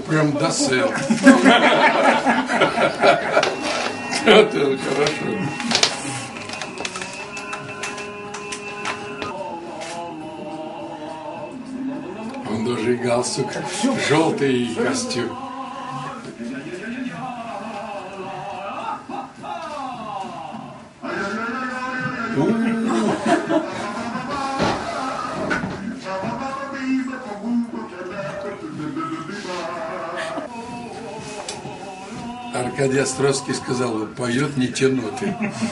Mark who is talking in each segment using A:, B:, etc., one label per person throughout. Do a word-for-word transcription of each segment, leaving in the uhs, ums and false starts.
A: прям досел. Это хорошо. Он даже и галстук, желтый костюм. Аркадий Островский сказал, поет нетянутый.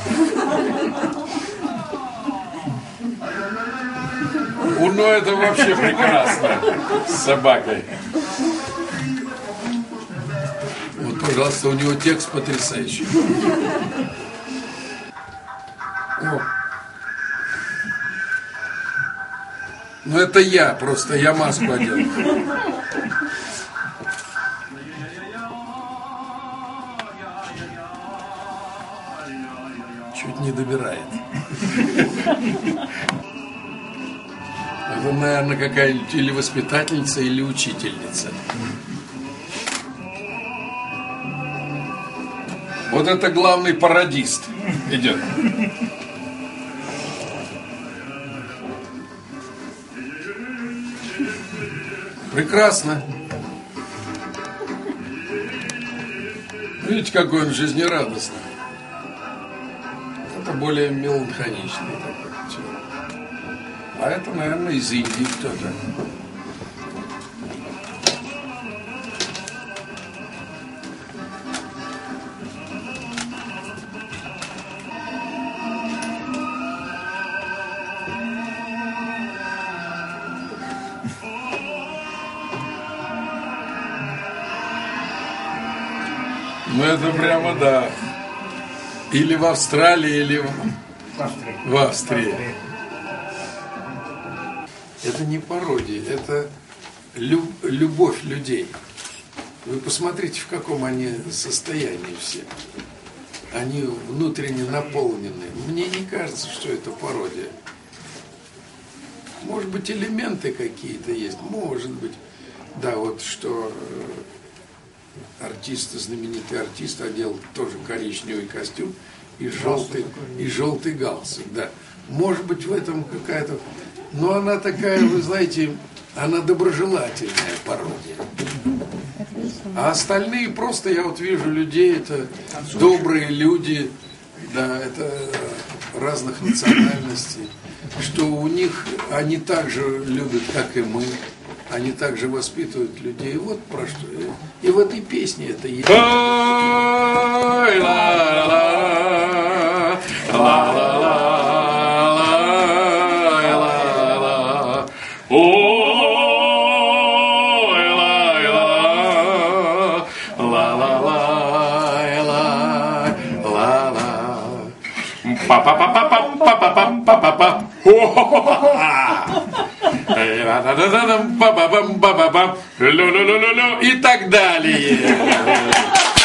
A: Ну это вообще прекрасно с собакой. Вот, пожалуйста, у него текст потрясающий. О. Ну это я, просто я маску одел. Чуть не добирает. Это, наверное, какая-нибудь или воспитательница, или учительница. Вот это главный пародист идет. Прекрасно. Видите, какой он жизнерадостный. Это более меланхоличный такой человек. А это, наверное, из Индии кто-то. Ну это прямо да. Или в Австралии, или в, в Австрии. В Австрии. Это не пародия, это люб, любовь людей. Вы посмотрите, в каком они состоянии все. Они внутренне наполнены. Мне не кажется, что это пародия. Может быть, элементы какие-то есть. Может быть. Да, вот что артист, знаменитый артист одел тоже коричневый костюм и желтый, и желтый галстук. Да. Может быть, в этом какая-то... Но она такая, вы знаете, она доброжелательная пародия. А остальные просто, я вот вижу людей, это добрые люди, да, это разных национальностей, что у них, они так же любят, как и мы, они также воспитывают людей. Вот про что. И в этой песне это есть. И так далее.